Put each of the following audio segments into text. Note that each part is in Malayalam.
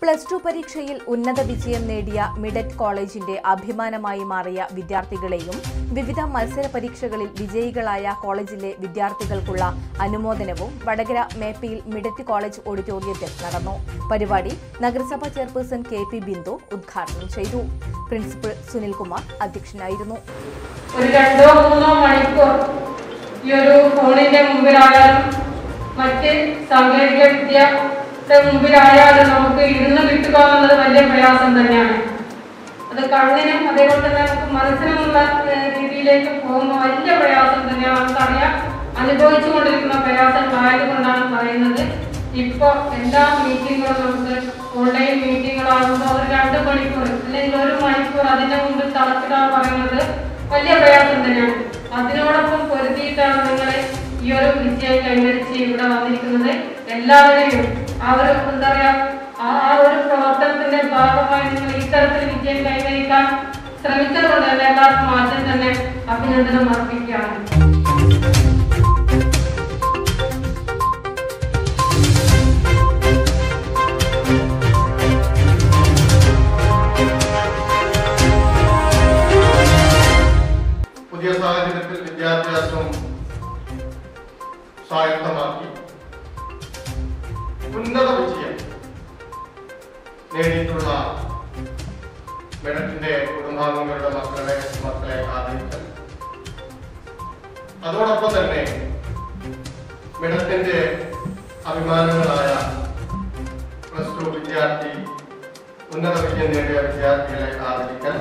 +2 പരീക്ഷയിൽ ഉന്നത വിജയം നേടിയ മിഡറ്റ് കോളേജിന്റെ അഭിമാനമായി മാറിയ വിദ്യാർത്ഥികളെയും വിവിധ മത്സര പരീക്ഷകളിൽ വിജയികളായ കോളേജിലെ വിദ്യാർത്ഥികൾക്കുള്ള അനുമോദനവും വടകര മേപ്പയിൽ മിഡറ്റ് കോളേജ് ഓഡിറ്റോറിയത്തിൽ നടന്നു. പരിപാടി നഗരസഭാ ചെയർപേഴ്സൺ KP ബിന്ദു ഉദ്ഘാടനം ചെയ്തു. പ്രിൻസിപ്പൽ സുനിൽകുമാർ അധ്യക്ഷനായിരുന്നു. ഒരു 2-3 മണിക്കൂർ ഈ ഒരു ഫോണിന്റെ മുമ്പിലായാലും മറ്റ് സാങ്കേതിക വിദ്യയുടെ മുമ്പിലായാലും നമുക്ക് ഇരുന്ന് കിട്ടുക എന്നത് വലിയ പ്രയാസം തന്നെയാണ്. അത് കണ്ണിനും അതേപോലെ തന്നെ നമുക്ക് മനസ്സിനുമുള്ള രീതിയിലേക്ക് പോകുമ്പോൾ വലിയ പ്രയാസം തന്നെയാണ്. നമുക്കറിയാം, അനുഭവിച്ചു കൊണ്ടിരിക്കുന്ന പ്രയാസങ്ങളായതുകൊണ്ടാണ് പറയുന്നത്. ഇപ്പോൾ എല്ലാ മീറ്റിങ്ങുകളും നമുക്ക് ഓൺലൈൻ മീറ്റിങ്ങുകളാകുമ്പോൾ ഒരു 2 മണിക്കൂർ അല്ലെങ്കിൽ 1 മണിക്കൂർ അതിന്റെ മുമ്പിൽ തളച്ചിടാൻ പറയുന്നത് വലിയ പ്രയാസം തന്നെയാണ്. അതിനോടൊപ്പം പൊരുത്തിയിട്ടാണ് നിങ്ങൾ ഈ ഒരു വിജയം കൈവരിച്ച് ഇവിടെ വന്നിരിക്കുന്നത്. എല്ലാവരെയും ആ ഒരു എന്താ പറയാ ആ ഒരു പ്രവർത്തനത്തിന്റെ ഭാഗമായി നിങ്ങൾ ഇത്തരത്തിൽ വിജയം കൈവരിക്കാൻ ശ്രമിച്ചതുകൊണ്ട് തന്നെ എല്ലാവർക്കും ആദ്യം തന്നെ അഭിനന്ദനം അർപ്പിക്കുകയാണ്. പുതിയ സാഹചര്യത്തിൽ വിദ്യാഭ്യാസം സ്വായത്തമാക്കി ഉന്നത വിജയം നേടിയിട്ടുള്ള മിഡറ്റിന്റെ കുടുംബാംഗങ്ങളുടെ മക്കളെ ആദരിക്കൽ, അതോടൊപ്പം തന്നെ മിഡറ്റിന്റെ അഭിമാനങ്ങളായ +2 വിദ്യാർത്ഥി ഉന്നത വിജയം നേടിയ വിദ്യാർത്ഥികളെ ആദരിക്കൽ,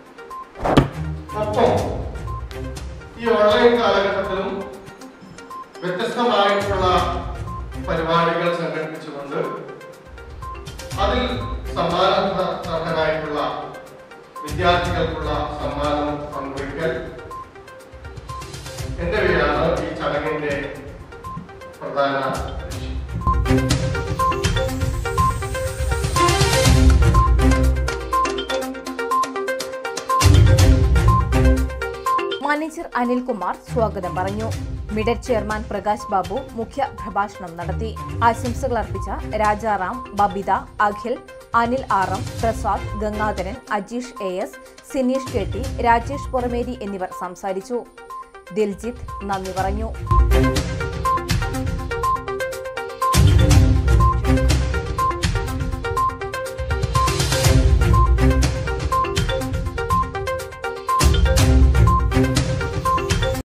ഒപ്പം ഈ ഓൺലൈൻ കാലഘട്ടത്തിലും വ്യത്യസ്തമായിട്ടുള്ള പരിപാടികൾ സംഘടിപ്പിച്ചുകൊണ്ട് അതിൽ സമ്മാനാർഹരായിട്ടുള്ള വിദ്യാർത്ഥികൾക്കുള്ള സമ്മാനം പങ്കുവയ്ക്കൽ എന്നിവയാണ് ഈ ചടങ്ങിന്റെ പ്രധാന ലക്ഷ്യം. മാനേജർ അനിൽകുമാർ സ്വാഗതം പറഞ്ഞു. മിഡറ്റ് ചെയർമാൻ പ്രകാശ് ബാബു മുഖ്യ പ്രഭാഷണം നടത്തി. ആശംസകൾ അർപ്പിച്ച Rajaram, Babita, Akhil, Anil RM, Prasad, Gangadharan, Ajeesh AS, Sineesh KT, Rajesh Purameri എന്നിവർ സംസാരിച്ചു. ദിൽജിത്ത് നന്ദി പറഞ്ഞു.